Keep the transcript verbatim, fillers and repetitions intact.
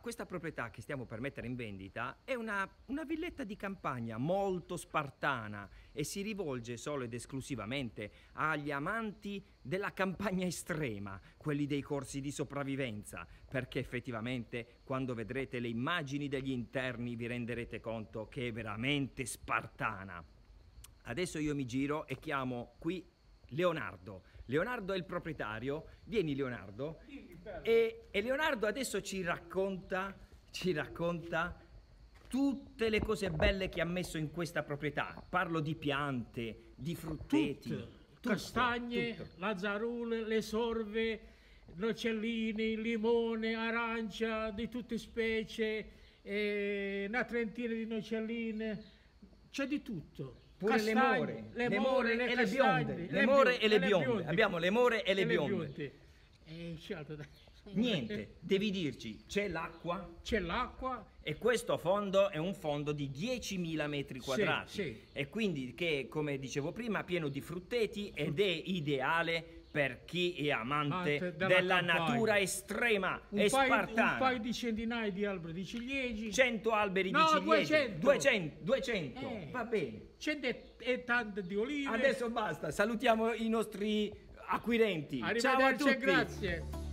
questa proprietà che stiamo per mettere in vendita è una, una villetta di campagna molto spartana e si rivolge solo ed esclusivamente agli amanti della campagna estrema, quelli dei corsi di sopravvivenza, perché effettivamente quando vedrete le immagini degli interni vi renderete conto che è veramente spartana. Adesso io mi giro e chiamo qui Leonardo. Leonardo è il proprietario. Vieni Leonardo. E, e Leonardo adesso ci racconta, ci racconta tutte le cose belle che ha messo in questa proprietà. Parlo di piante, di frutteti. Tutto. Tutto, Castagne, tutto. lazzarule, le sorve, nocellini, limone, arancia, di tutte specie, eh, una trentina di nocelline, c'è di tutto. Pure Castagne, le more, le, le more, more le e le castagne, bionde, le more e le bionde. bionde. Abbiamo le more e le E bionde. Eh, certo, dai. Niente, devi dirci, c'è l'acqua C'è l'acqua. e questo fondo è un fondo di diecimila metri quadrati. Sì, sì. E quindi che, come dicevo prima, pieno di frutteti ed è ideale per chi è amante Amante della della campagna. natura estrema Un e paio, spartana. un paio di centinaia di alberi di ciliegi. cento alberi No, di ciliegi. duecento. duecento. duecento. Eh. Va bene. Cento e tante di olive. Adesso basta, salutiamo i nostri acquirenti. Ciao a Arrivederci e tutti. grazie.